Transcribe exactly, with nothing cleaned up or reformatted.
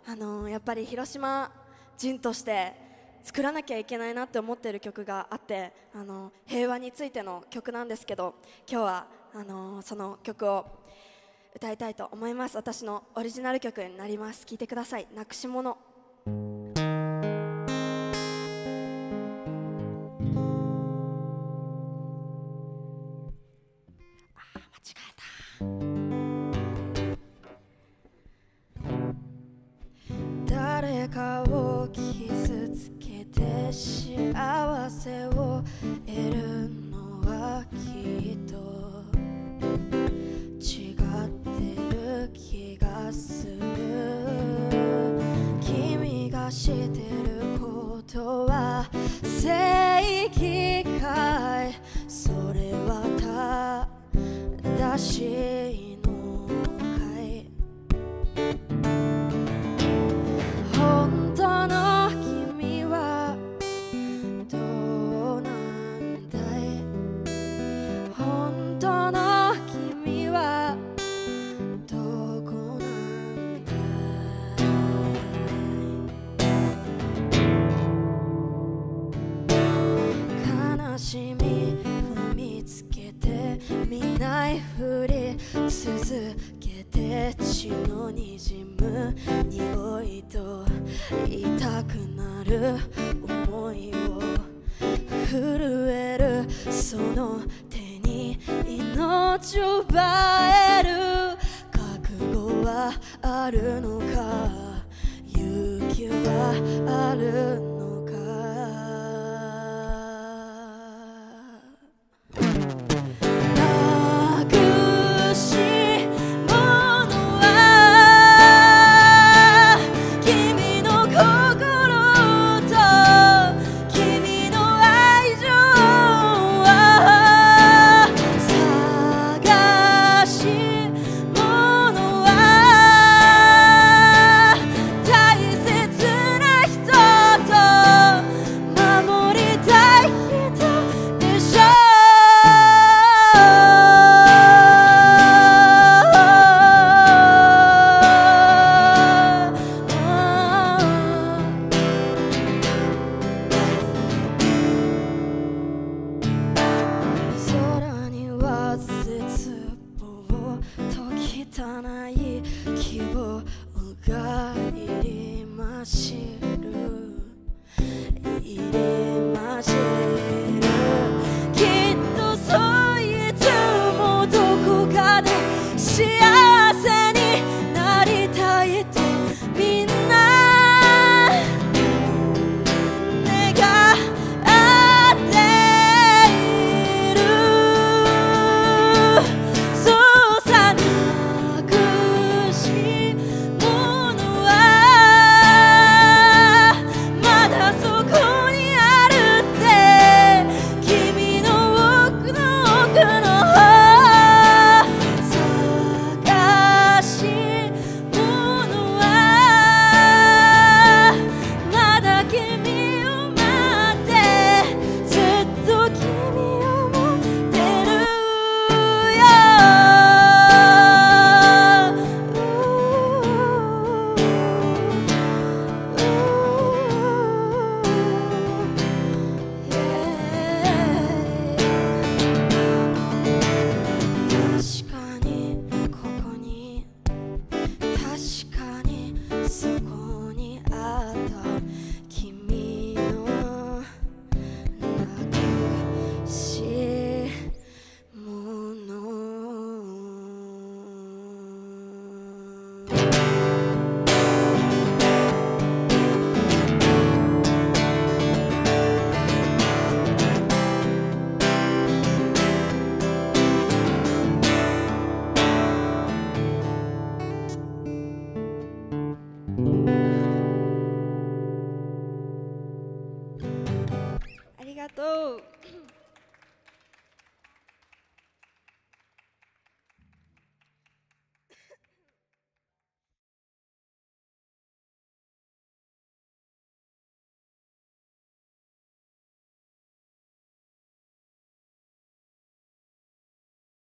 あのやっぱり広島人として作らなきゃいけないなって思っている曲があって、あの平和についての曲なんですけど、今日はあのその曲を歌いたいと思います。私のオリジナル曲になります。聴いてください。なくし物。誰かを傷つけて幸せを得るのはきっと違ってる気がする。君がしてることは正義かい、それは正しいのかい。本当の君はどうなんだい。本当の君はどこなんだい。悲しみ踏みつけて見ないふり続けて血のにじむ匂いと痛くなる思いを震えるその手に命を奪える覚悟はあるのか、勇気はあるのか。汚い希望がいりまし